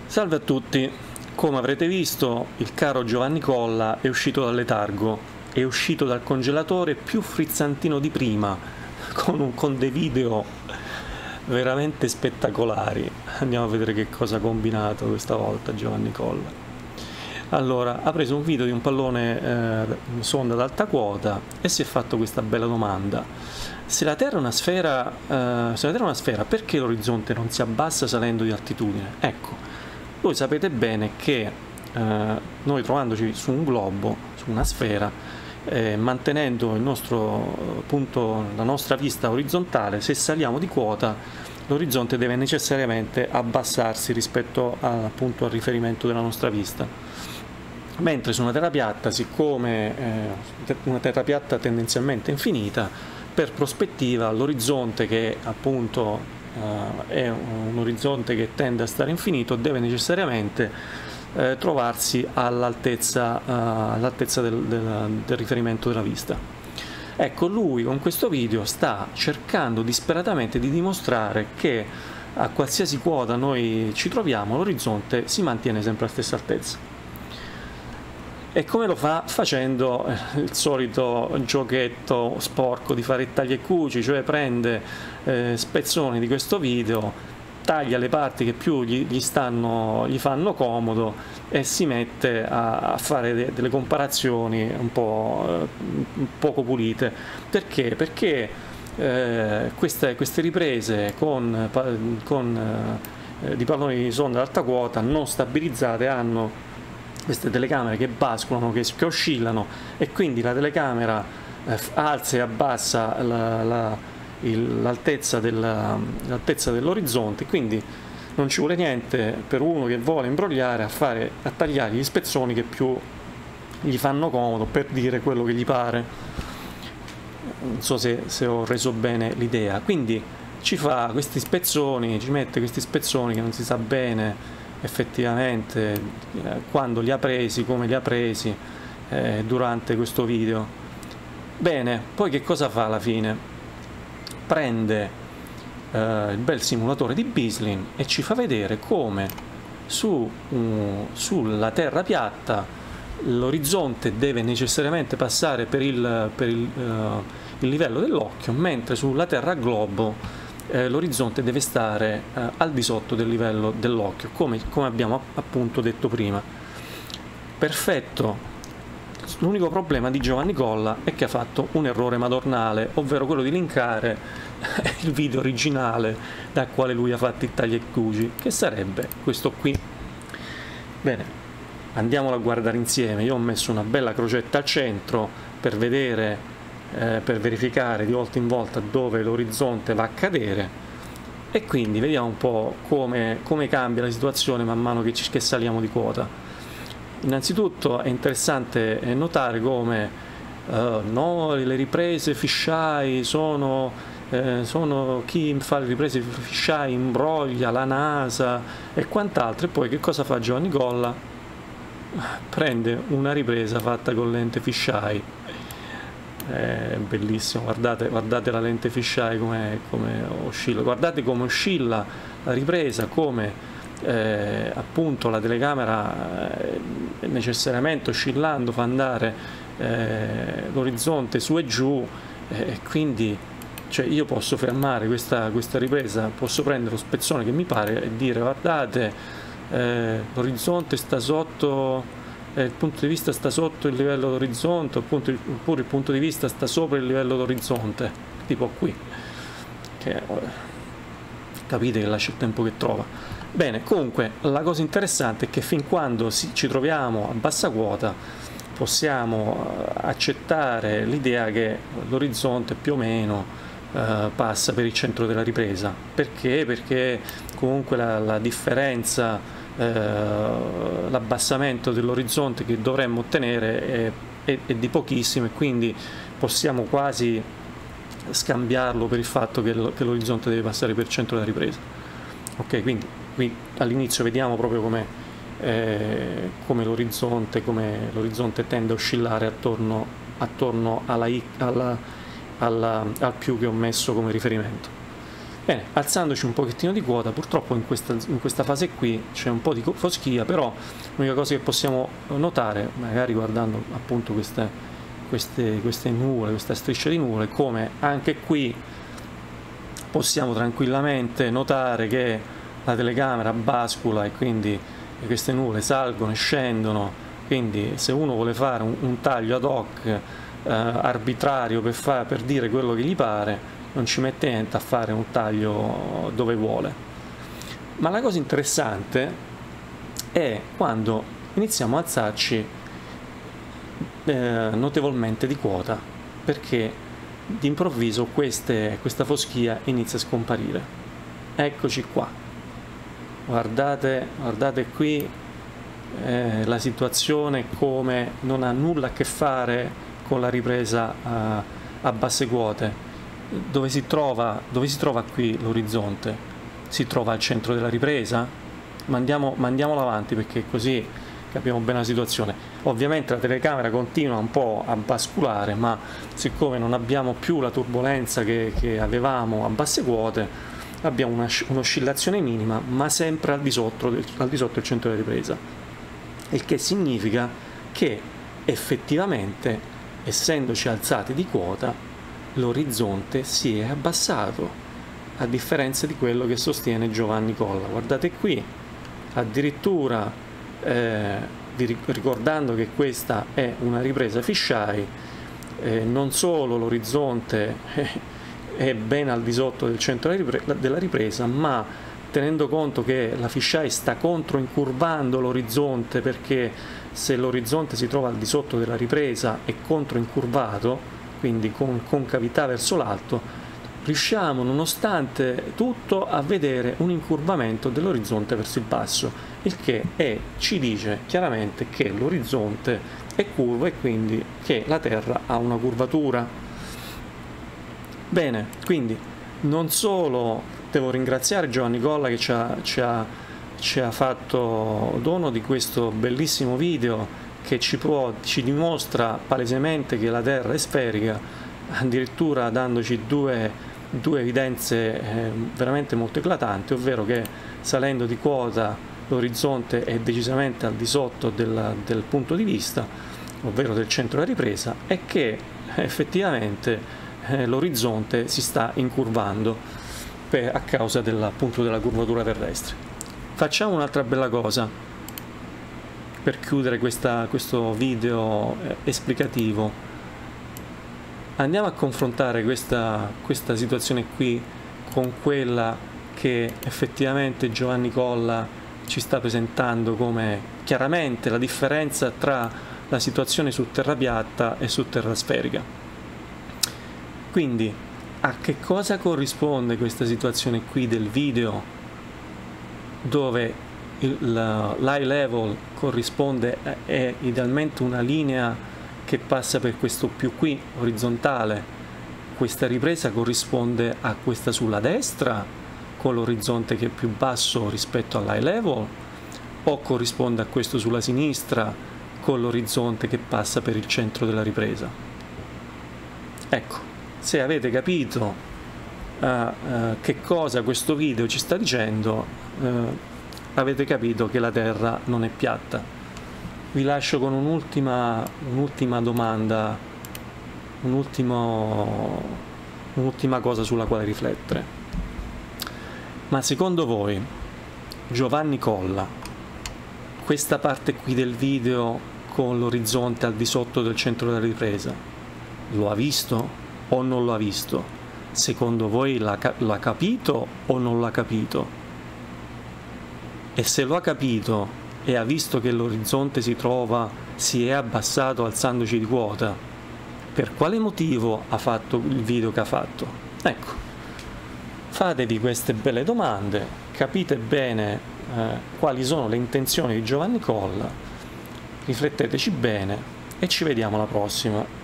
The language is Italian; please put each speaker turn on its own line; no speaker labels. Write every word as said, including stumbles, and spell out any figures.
Salve a tutti, come avrete visto il caro Giovanni Colla è uscito dal letargo, è uscito dal congelatore più frizzantino di prima, con, un, con dei video veramente spettacolari. Andiamo a vedere che cosa ha combinato questa volta Giovanni Colla. Allora, ha preso un video di un pallone eh, sonda ad alta quota e si è fatto questa bella domanda: se la Terra è una sfera, eh, se la Terra è una sfera, perché l'orizzonte non si abbassa salendo di altitudine? Ecco, voi sapete bene che eh, noi trovandoci su un globo, su una sfera, eh, mantenendo il nostro punto, la nostra vista orizzontale, se saliamo di quota l'orizzonte deve necessariamente abbassarsi rispetto a, appunto, al riferimento della nostra vista. Mentre su una terra piatta, siccome eh, una terra piatta tendenzialmente infinita, per prospettiva l'orizzonte, che appunto Uh, è un orizzonte che tende a stare infinito, deve necessariamente eh, trovarsi all'altezza uh, all'altezza del, del, del riferimento della vista. Ecco, lui con questo video sta cercando disperatamente di dimostrare che a qualsiasi quota noi ci troviamo l'orizzonte si mantiene sempre alla stessa altezza. E come lo fa? Facendo il solito giochetto sporco di fare taglia e cuci, cioè prende eh, spezzoni di questo video, taglia le parti che più gli, gli, stanno, gli fanno comodo e si mette a, a fare de, delle comparazioni un po' eh, poco pulite. Perché? Perché eh, queste, queste riprese con, con, eh, di palloni di sonda ad alta quota non stabilizzate hanno queste telecamere che basculano, che, che oscillano, e quindi la telecamera eh, alza e abbassa l'altezza dell'altezza dell'orizzonte, quindi non ci vuole niente per uno che vuole imbrogliare a, fare, a tagliare gli spezzoni che più gli fanno comodo per dire quello che gli pare. Non so se, se ho reso bene l'idea. Quindi ci fa questi spezzoni, ci mette questi spezzoni che non si sa bene effettivamente eh, quando li ha presi, come li ha presi eh, durante questo video. Bene, poi che cosa fa alla fine? Prende eh, il bel simulatore di Beaslin e ci fa vedere come su, uh, sulla terra piatta l'orizzonte deve necessariamente passare per il, per il, uh, il livello dell'occhio, mentre sulla terra globo Eh, l'orizzonte deve stare eh, al di sotto del livello dell'occhio, come, come abbiamo appunto detto prima. Perfetto. L'unico problema di Giovanni Colla è che ha fatto un errore madornale, ovvero quello di linkare il video originale dal quale lui ha fatto il taglia e cuci, che sarebbe questo qui. Bene, andiamolo a guardare insieme. Io ho messo una bella crocetta al centro per vedere Eh, per verificare di volta in volta dove l'orizzonte va a cadere, e quindi vediamo un po' come, come cambia la situazione man mano che, ci, che saliamo di quota. Innanzitutto è interessante notare come uh, no, le riprese fisheye sono, eh, sono chi fa le riprese fisheye imbroglia la NASA e quant'altro, e poi che cosa fa Giovanni Colla? Prende una ripresa fatta con lente fisheye. È bellissimo, guardate, guardate la lente fisheye come, come oscilla, guardate come oscilla la ripresa, come eh, appunto la telecamera eh, necessariamente oscillando fa andare eh, l'orizzonte su e giù, e eh, quindi cioè, io posso fermare questa, questa ripresa, posso prendere lo spezzone che mi pare e dire guardate eh, l'orizzonte sta sotto, Eh, il punto di vista sta sotto il livello d'orizzonte, oppure il punto di vista sta sopra il livello d'orizzonte, tipo qui, che, eh, capite che lascia il tempo che trova. Bene, comunque la cosa interessante è che fin quando si, ci troviamo a bassa quota possiamo eh, accettare l'idea che l'orizzonte più o meno eh, passa per il centro della ripresa. Perché? Perché comunque la, la differenza, Uh, l'abbassamento dell'orizzonte che dovremmo ottenere è, è, è di pochissimo, e quindi possiamo quasi scambiarlo per il fatto che, che l'orizzonte deve passare per il centro della ripresa. Ok, quindi qui all'inizio vediamo proprio come, eh, come l'orizzonte come l'orizzonte tende a oscillare attorno, attorno alla, alla, alla, al più che ho messo come riferimento. Bene, alzandoci un pochettino di quota, purtroppo in questa, in questa fase qui c'è un po' di foschia, però l'unica cosa che possiamo notare, magari guardando appunto queste, queste, queste nuvole, questa striscia di nuvole, come anche qui possiamo tranquillamente notare che la telecamera bascula e quindi queste nuvole salgono e scendono, quindi se uno vuole fare un, un taglio ad hoc eh, arbitrario per, far, per dire quello che gli pare, non ci mette niente a fare un taglio dove vuole. Ma la cosa interessante è quando iniziamo a alzarci eh, notevolmente di quota, perché d'improvviso queste, questa foschia inizia a scomparire. Eccoci qua, guardate, guardate qui eh, la situazione come non ha nulla a che fare con la ripresa a, a basse quote. Dove si trova, dove si trova qui l'orizzonte? Si trova al centro della ripresa? Mandiamo, mandiamolo avanti perché così capiamo bene la situazione. Ovviamente la telecamera continua un po' a basculare, ma siccome non abbiamo più la turbolenza che, che avevamo a basse quote, abbiamo un'oscillazione minima, ma sempre al di, sotto del, al di sotto del centro della ripresa. Il che significa che effettivamente, essendoci alzati di quota, l'orizzonte si è abbassato, a differenza di quello che sostiene Giovanni Colla. Guardate qui, addirittura eh, ricordando che questa è una ripresa fisheye, eh, non solo l'orizzonte è ben al di sotto del centro della ripresa, ma tenendo conto che la fisheye sta controincurvando l'orizzonte, perché se l'orizzonte si trova al di sotto della ripresa è controincurvato, quindi con concavità verso l'alto, riusciamo nonostante tutto a vedere un incurvamento dell'orizzonte verso il basso, il che è, ci dice chiaramente che l'orizzonte è curvo e quindi che la Terra ha una curvatura. Bene, quindi non solo devo ringraziare Giovanni Colla che ci ha, ci ha, ci ha fatto dono di questo bellissimo video che ci, può, ci dimostra palesemente che la Terra è sferica, addirittura dandoci due, due evidenze eh, veramente molto eclatanti, ovvero che salendo di quota l'orizzonte è decisamente al di sotto del, del punto di vista, ovvero del centro della ripresa, e che effettivamente eh, l'orizzonte si sta incurvando per, a causa del, appunto, della curvatura terrestre. Facciamo un'altra bella cosa per chiudere questa, questo video eh, esplicativo. Andiamo a confrontare questa, questa situazione qui con quella che effettivamente Giovanni Colla ci sta presentando come chiaramente la differenza tra la situazione su terra piatta e su terra sferica. Quindi a che cosa corrisponde questa situazione qui del video, dove l'high level corrisponde, è idealmente una linea che passa per questo più qui orizzontale, questa ripresa corrisponde a questa sulla destra con l'orizzonte che è più basso rispetto all'high level, o corrisponde a questo sulla sinistra con l'orizzonte che passa per il centro della ripresa? Ecco, se avete capito uh, uh, che cosa questo video ci sta dicendo, uh, avete capito che la Terra non è piatta. Vi lascio con un'ultima un'ultima domanda, un'ultima un'ultima cosa sulla quale riflettere. Ma secondo voi Giovanni Colla, questa parte qui del video con l'orizzonte al di sotto del centro della ripresa, lo ha visto o non lo ha visto? Secondo voi l'ha capito o non l'ha capito? E se lo ha capito e ha visto che l'orizzonte si trova, si è abbassato alzandoci di quota, per quale motivo ha fatto il video che ha fatto? Ecco, fatevi queste belle domande, capite bene eh, quali sono le intenzioni di Giovanni Colla, rifletteteci bene e ci vediamo alla prossima.